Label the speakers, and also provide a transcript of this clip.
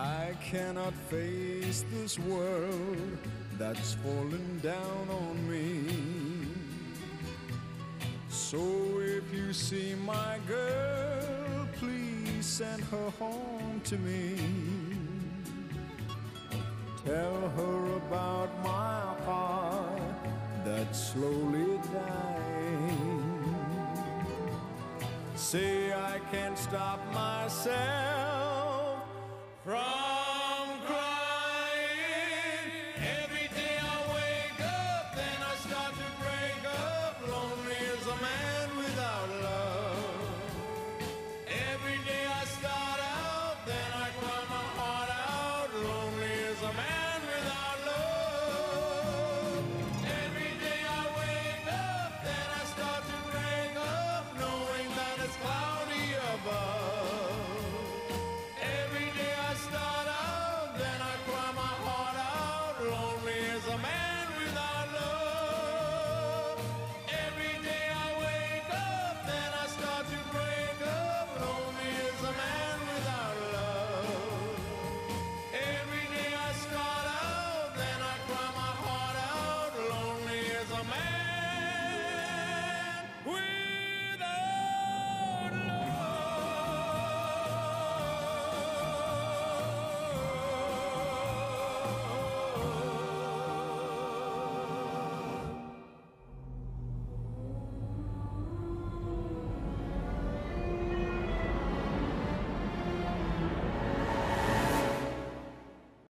Speaker 1: I cannot face this world that's falling down on me. So if you see my girl, please send her home to me. Tell her about my heart that's slowly dying. Say I can't stop myself from